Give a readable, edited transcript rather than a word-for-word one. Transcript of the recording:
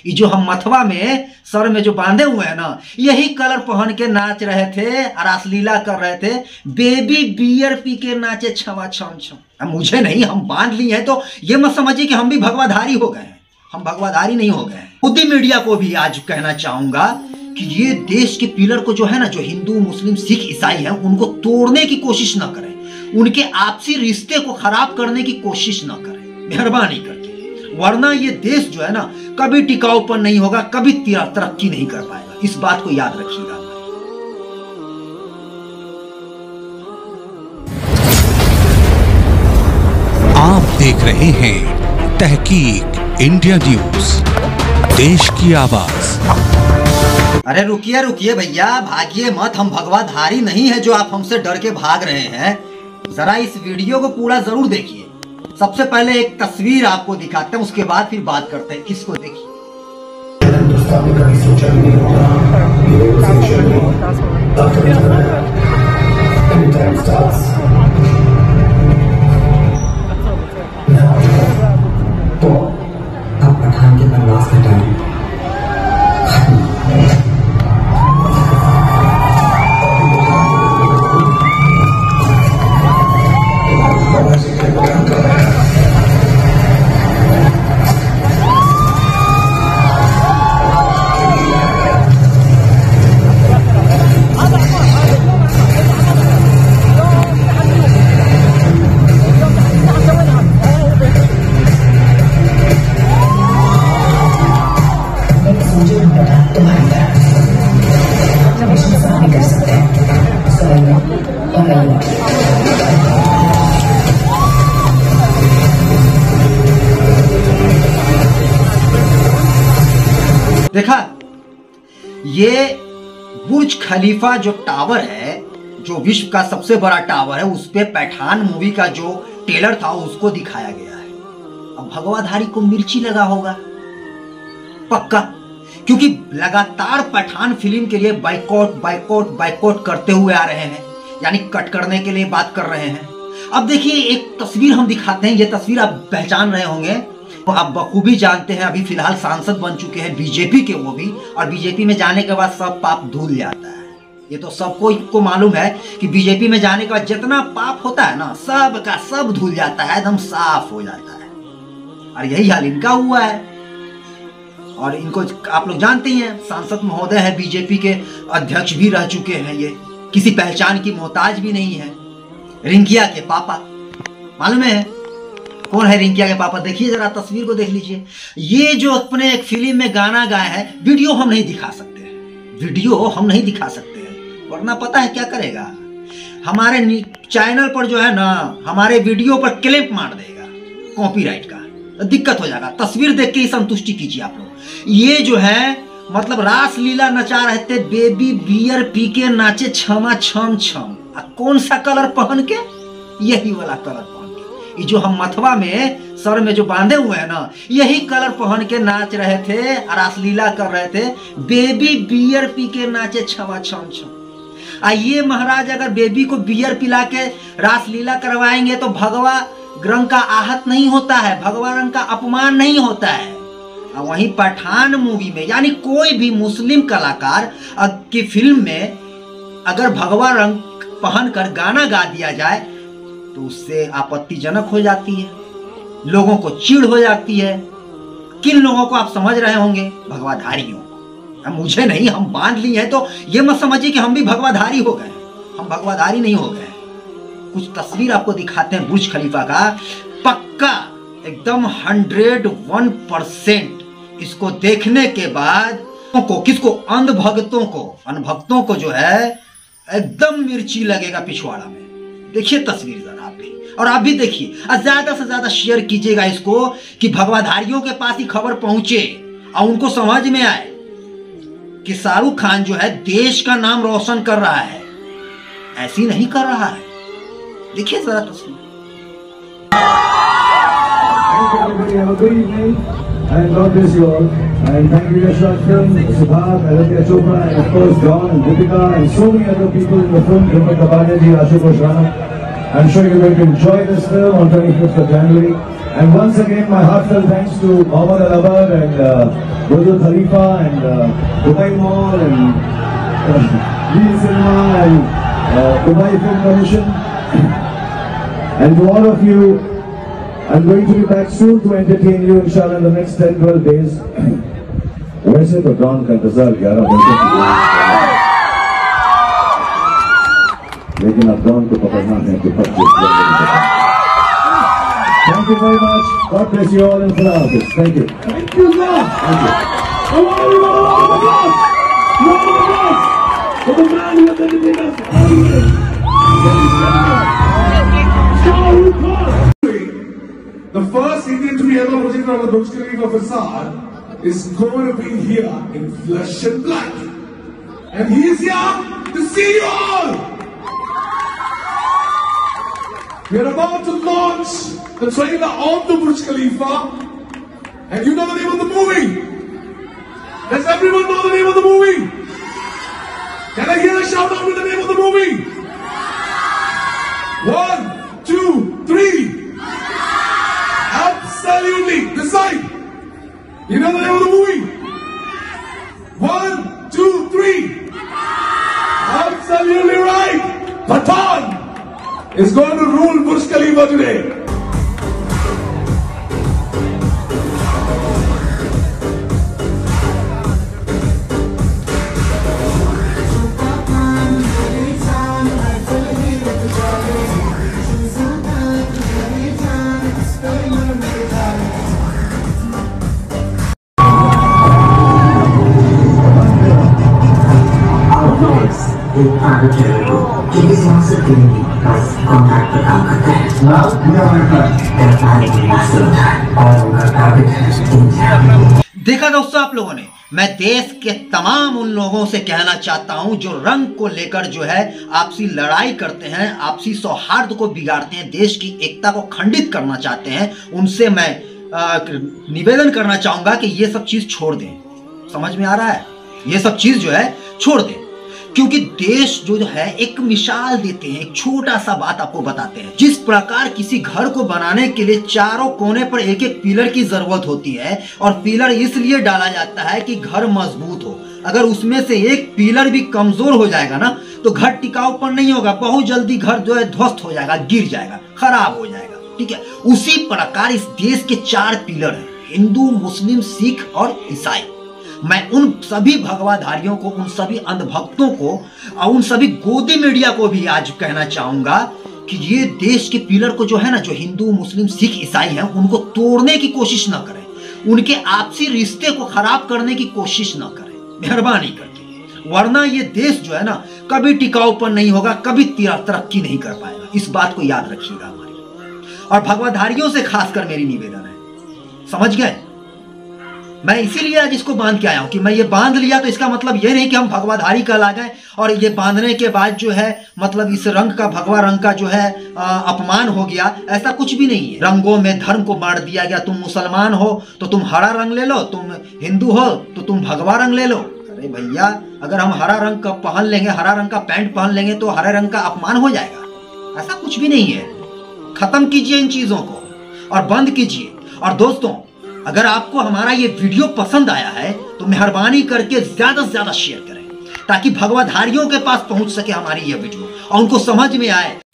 ये जो हम मथवा में सर में जो बांधे हुए हैं ना, यही कलर पहन के नाच रहे थे, रासलीला कर रहे थे। बेबी बियर पी के नाचे छवा छम छम। मुझे नहीं, हम बांध लिए हैं तो ये मत समझिए कि हम भी भगवाधारी हो गए हैं। हम भगवाधारी नहीं हो गए हैं। खुदी मीडिया को भी आज कहना चाहूंगा कि ये देश के पिलर को जो है ना, जो हिंदू मुस्लिम सिख ईसाई हैं, उनको तोड़ने की कोशिश ना करें, उनके आपसी रिश्ते को खराब करने की कोशिश ना करें, मेहरबानी करके। वरना ये देश जो है ना कभी टिकाऊपन नहीं होगा, कभी तरक्की नहीं कर पाएगा। इस बात को याद रखिएगा। आप देख रहे हैं तहकीक इंडिया न्यूज, देश की आवाज। अरे रुकिए रुकिए भैया, भागिए मत। हम भगवाधारी नहीं है जो आप हमसे डर के भाग रहे हैं। जरा इस वीडियो को पूरा जरूर देखिए। सबसे पहले एक तस्वीर आपको दिखाते हैं, उसके बाद फिर बात करते हैं। इसको देखिए। तो अब पठान के बनवास का टाइम देखा, ये बुर्ज खलीफा जो टावर है, जो विश्व का सबसे बड़ा टावर है, उस पे पठान मूवी का जो ट्रेलर था उसको दिखाया गया है। अब भगवाधारी को मिर्ची लगा होगा पक्का, क्योंकि लगातार पठान फिल्म के लिए बाइकआउट बाइकआउट बाइकआउट करते हुए आ रहे हैं, यानी कट करने के लिए बात कर रहे हैं। अब देखिए एक तस्वीर हम दिखाते हैं। ये तस्वीर आप पहचान रहे होंगे, तो आप बखूबी जानते हैं। अभी फिलहाल सांसद बन चुके हैं बीजेपी के वो भी, और बीजेपी में जाने के बाद सब पाप धुल जाता है। ये तो सबको मालूम है कि बीजेपी में जाने के बाद जितना पाप होता है ना, सब का सब धुल जाता है, एकदम साफ हो जाता है। और यही हाल इनका हुआ है। और इनको आप लोग जानते ही हैं, सांसद महोदय है, बीजेपी के अध्यक्ष भी रह चुके हैं। ये किसी पहचान की मोहताज भी नहीं है। रिंकिया के पापा, मालूम है कौन है रिंकिया के पापा? देखिए जरा तस्वीर को देख लीजिए। ये जो अपने एक फिल्म में गाना गाए हैं, वीडियो हम नहीं दिखा सकते हैं, वीडियो हम नहीं दिखा सकते हैं, वरना पता है क्या करेगा, हमारे चैनल पर जो है ना, हमारे वीडियो पर क्लेम मार देगा कॉपीराइट का, तो दिक्कत हो जाएगा। तस्वीर देख के ही संतुष्टि कीजिए आप लोग। ये जो है मतलब रासलीला नचा रहे थे, बेबी बियर पी के नाचे छमा छम छम। कौन सा कलर पहन के? यही वाला कलर पहन के। ये जो हम मथवा में सर में जो बांधे हुए हैं ना, यही कलर पहन के नाच रहे थे, रासलीला कर रहे थे। बेबी बियर पी के नाचे छमा छम छम। ये महाराज अगर बेबी को बियर पिला के रासलीला करवाएंगे तो भगवा रंग का आहत नहीं होता है, भगवा रंग का अपमान नहीं होता है। वहीं पठान मूवी में, यानी कोई भी मुस्लिम कलाकार की फिल्म में अगर भगवा रंग पहनकर गाना गा दिया जाए तो उससे आपत्तिजनक हो जाती है, लोगों को चिढ़ हो जाती है। किन लोगों को आप समझ रहे होंगे? भगवाधारियों। मुझे नहीं, हम बांध लिए हैं तो ये मत समझिए कि हम भी भगवाधारी हो गए। हम भगवाधारी नहीं हो गए। कुछ तस्वीर आपको दिखाते हैं बुर्ज खलीफा का, पक्का एकदम 101%। इसको देखने के बाद किसको? अंधभक्तों को जो है एकदम मिर्ची लगेगा पिछवाड़ा में। देखिए तस्वीर जरा आप भी, और आप भी देखिए, और ज्यादा से ज्यादा शेयर कीजिएगा इसको कि भगवाधारियों के पास ही खबर पहुंचे और उनको समझ में आए कि शाहरुख खान जो है देश का नाम रोशन कर रहा है, ऐसी नहीं कर रहा है। देखिए जरा तस्वीर। And God bless you all. And thank you, Yashwant Film, Subhav, Aditya Chopra, and of course John and Deepika and so many other people in the film, Deepak Kapadia ji, Ashutosh Rana. I'm sure you're going to enjoy this film on 25th of January. And once again, my heartfelt thanks to Mohammed Al-Abar and Burj Khalifa and Dubai Mall and Real Cinema and Dubai Film Commission. And to all of you, I'm going to be back soon to entertain you, inshallah, in the next 10-12 days. वैसे तो don का इंतजार 11 घंटे लेकिन अब don को पकड़ना है कि 25 Thank you very much. God bless you all in Khuda Hafiz. Thank you. Thank you, sir. Thank you. I want you all round of applause. Round of applause for the man who has entertained us all day. Shah Rukh Khan. The first Indian to be ever projected on the Burj Khalifa facade is going to be here in flesh and blood. And he is here to see you all. We are about to launch the trailer of the Burj Khalifa, and you know the name of the movie. Does everyone know the name of the movie? Can I hear a shout out with the name of the movie? 1, 2, 3. Absolutely. This side. You know the name of the movie? 1, 2, 3. Absolutely right. Pathan is going to rule Burj Khalifa today. देखा दोस्तों आप लोगों ने, मैं देश के तमाम उन लोगों से कहना चाहता हूं जो रंग को लेकर जो है आपसी लड़ाई करते हैं, आपसी सौहार्द को बिगाड़ते हैं, देश की एकता को खंडित करना चाहते हैं, उनसे मैं निवेदन करना चाहूंगा कि ये सब चीज छोड़ दें। समझ में आ रहा है? ये सब चीज जो है छोड़ दें, क्योंकि देश जो है एक मिसाल देते हैं, एक छोटा सा बात आपको बताते हैं। जिस प्रकार किसी घर को बनाने के लिए चारों कोने पर एक एक पिलर की जरूरत होती है, और पिलर इसलिए डाला जाता है कि घर मजबूत हो। अगर उसमें से एक पिलर भी कमजोर हो जाएगा ना, तो घर टिकाऊपन नहीं होगा, बहुत जल्दी घर जो है ध्वस्त हो जाएगा, गिर जाएगा, खराब हो जाएगा। ठीक है, उसी प्रकार इस देश के 4 पिलर हैं, हिंदू, मुस्लिम, सिख और ईसाई। मैं उन सभी भगवाधारियों को, उन सभी अंधभक्तों को और उन सभी गोदी मीडिया को भी आज कहना चाहूंगा कि ये देश के पिलर को जो है ना, जो हिंदू, मुस्लिम, सिख, ईसाई हैं, उनको तोड़ने की कोशिश ना करें, उनके आपसी रिश्ते को खराब करने की कोशिश ना करें, मेहरबानी करके। वरना ये देश जो है ना कभी टिकाऊपन नहीं होगा, कभी तरक्की नहीं कर पाएगा। इस बात को याद रखिएगा हमारी, और भगवाधारियों से खासकर मेरी निवेदन है, समझ गए? मैं इसीलिए आज इसको बांध के आया हूं कि मैं ये बांध लिया तो इसका मतलब ये नहीं कि हम भगवाधारी कहला गए, और ये बांधने के बाद जो है मतलब इस रंग का, भगवा रंग का जो है अपमान हो गया। ऐसा कुछ भी नहीं है। रंगों में धर्म को बांट दिया गया। तुम मुसलमान हो तो तुम हरा रंग ले लो, तुम हिंदू हो तो तुम भगवा रंग ले लो। अरे भैया, अगर हम हरा रंग का पहन लेंगे, हरा रंग का पैंट पहन लेंगे तो हरे रंग का अपमान हो जाएगा? ऐसा कुछ भी नहीं है। खत्म कीजिए इन चीजों को और बंद कीजिए। और दोस्तों, अगर आपको हमारा ये वीडियो पसंद आया है तो मेहरबानी करके ज्यादा से ज्यादा शेयर करें, ताकि भगवाधारियों के पास पहुंच सके हमारी ये वीडियो और उनको समझ में आए